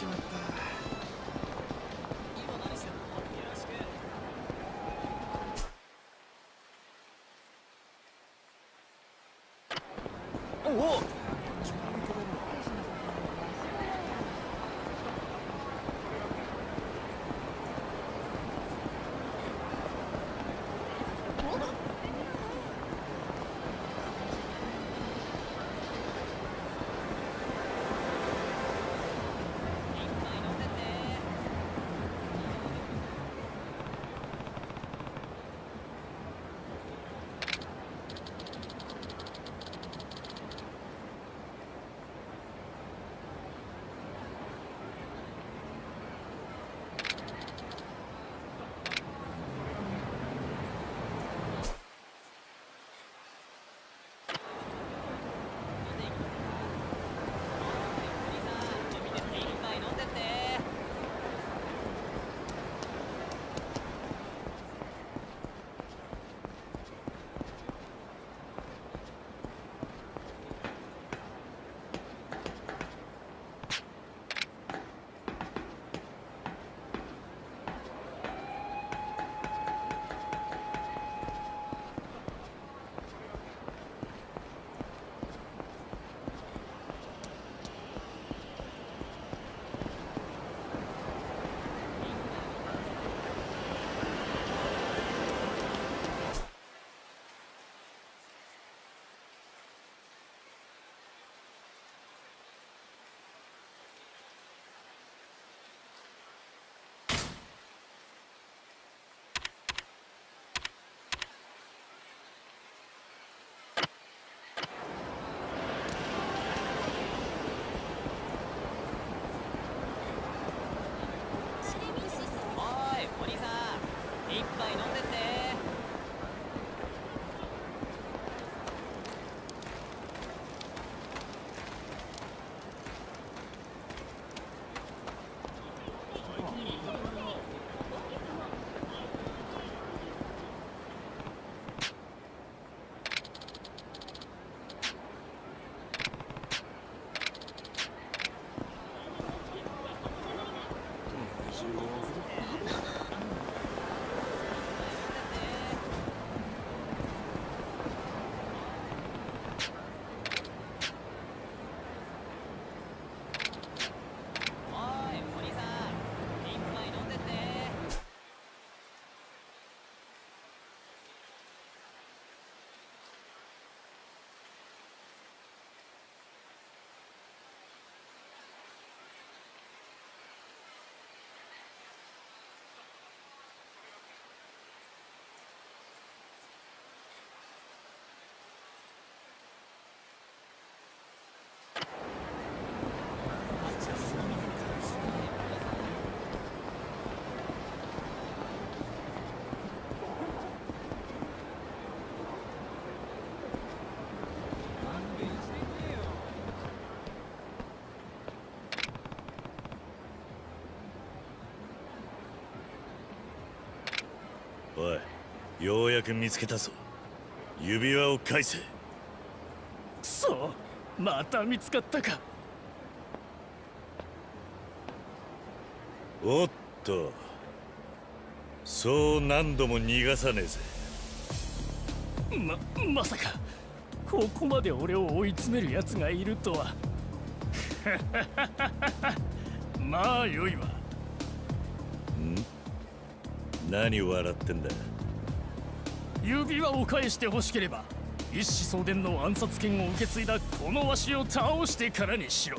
しまった。 今何してんの？よろしく。 おお。 おい、ようやく見つけたぞ。指輪を返せ。くそ、また見つかったか。 おっと、そう何度も逃がさねえぜ。 まさかここまで俺を追い詰める奴がいるとは。まあよいわ。 何笑ってんだ。 指輪を返して欲しければ一子相伝の暗殺権を受け継いだこのわしを倒してからにしろ。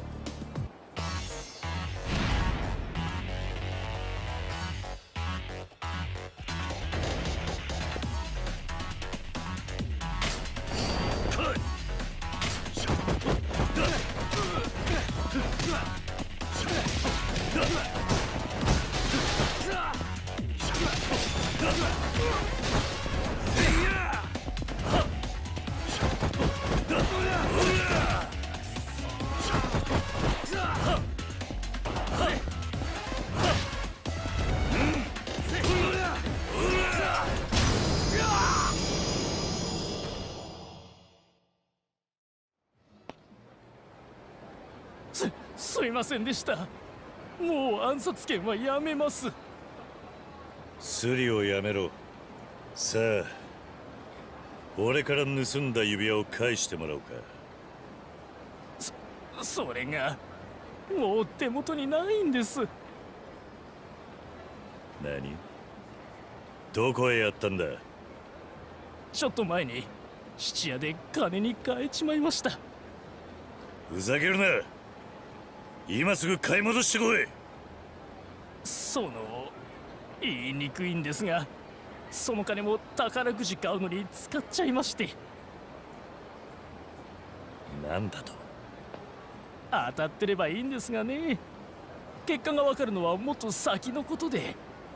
すいませんでした。 もう暗殺権はやめます。 スリをやめろ。さあ、俺から盗んだ指輪を返してもらおうか。 それがもう手元にないんです。 何？どこへやったんだ？ ちょっと前に質屋で金に変えちまいました。 ふざけるな。今すぐ買い戻してこい。 言いにくいんですが、その金も宝くじ買うのに使っちゃいまして。 なんだと？ 当たってればいいんですがね。結果がわかるのはもっと先のことで。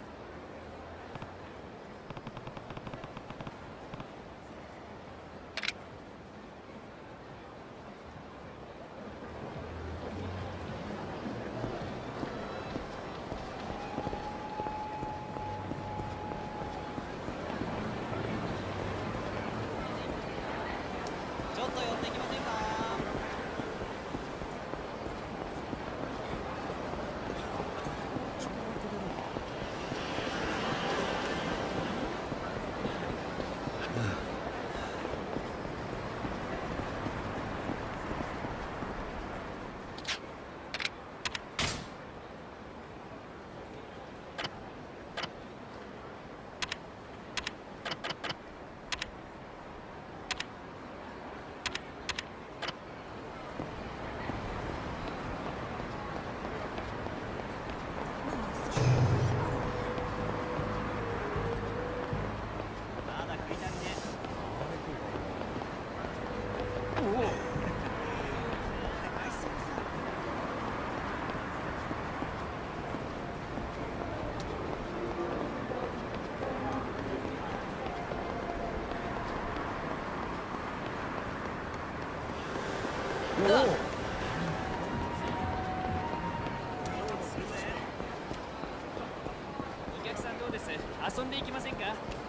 ちょっと寄ってきませんか？まだ食いたいね。お客さんどうです？遊んでいきませんか？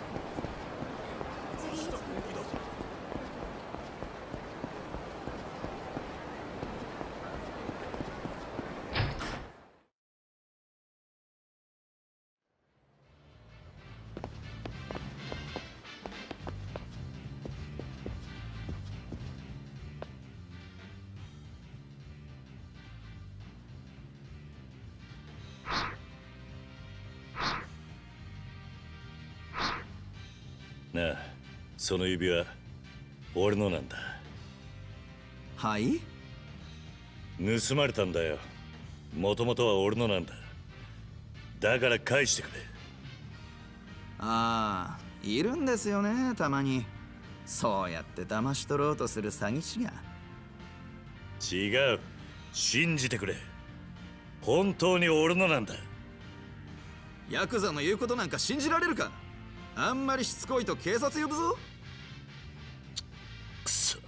なあ、その指輪俺のなんだ。 はい？ 盗まれたんだよ。もともとは俺のなんだ。だから返してくれ。 ああ、いるんですよね、たまに。そうやって騙し取ろうとする詐欺師が。 違う。信じてくれ。本当に俺のなんだ。 ヤクザの言うことなんか信じられるか？あんまりしつこいと警察呼ぶぞ。 くそ。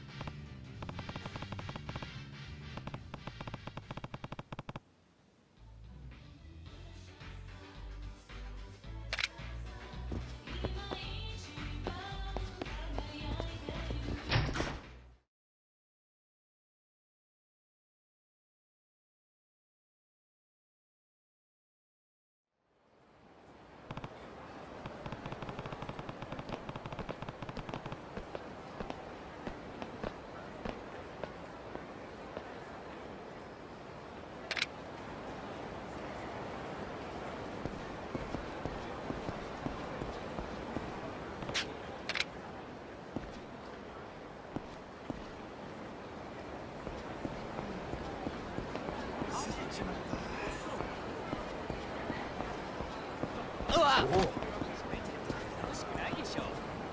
うわっ、楽しくないでしょ。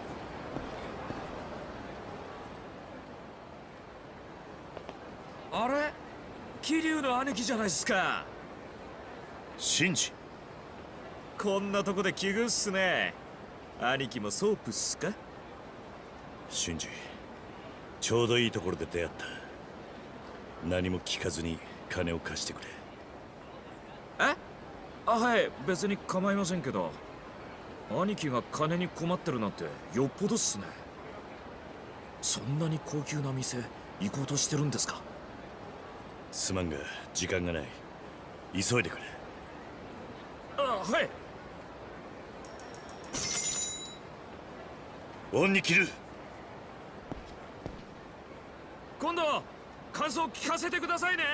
あれ、桐生の兄貴じゃないっすか。 シンジ。 こんなとこで奇遇っすね。兄貴もソープっすか？ シンジ、ちょうどいいところで出会った。何も聞かずに金を貸してくれ。 え？あ、はい、別に構いませんけど、兄貴が金に困ってるなんてよっぽどっすね。そんなに高級な店行こうとしてるんですか？ すまんが時間がない。 急いでくれ。 あ、はい。 オンに切る。 今度感想聞かせてくださいね。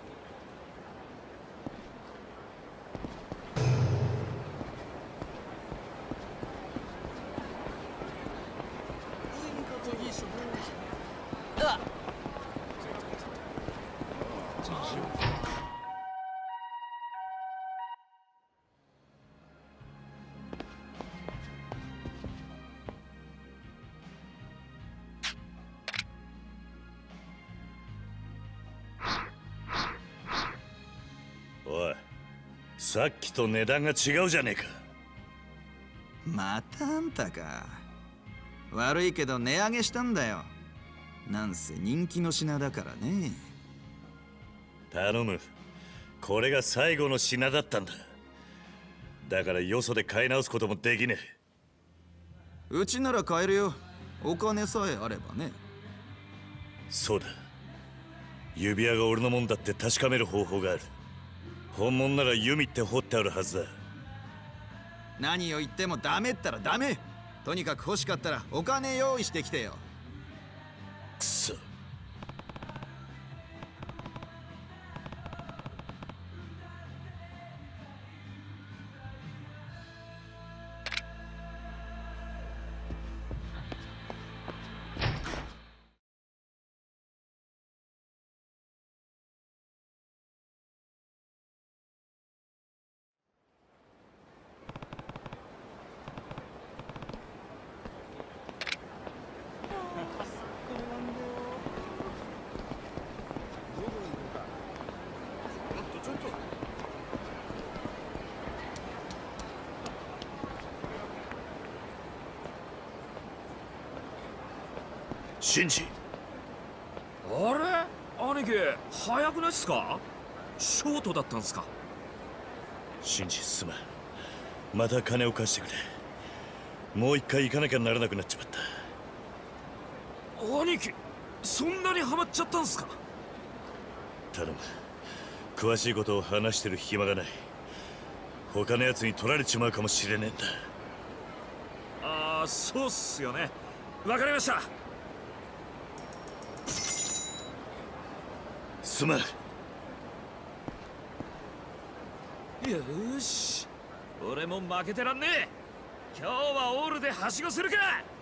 おい、さっきと値段が違うじゃねえか。 またあんたか。悪いけど値上げしたんだよ。なんせ人気の品だからね。 頼む。これが最後の品だったんだ。だからよそで買い直すこともできねえ。 うちなら買えるよ。お金さえあればね。 そうだ。指輪が俺のもんだって確かめる方法がある。本物なら弓って彫ってあるはずだ。 何を言ってもダメったらダメ。とにかく欲しかったらお金用意してきてよ。 くそ。シンジ。 あれ兄貴、早くないっすか？ショートだったんすか？ シンジ、すまん。また金を貸してくれ。もう一回行かなきゃならなくなっちまった。 兄貴、そんなにハマっちゃったんすか？ 頼む。詳しいことを話してる暇がない。他のやつに取られちまうかもしれねえんだ。 ああ、そうっすよね。わかりました。 すまん。 よーし、俺も負けてらんねえ。今日はオールではしごするか。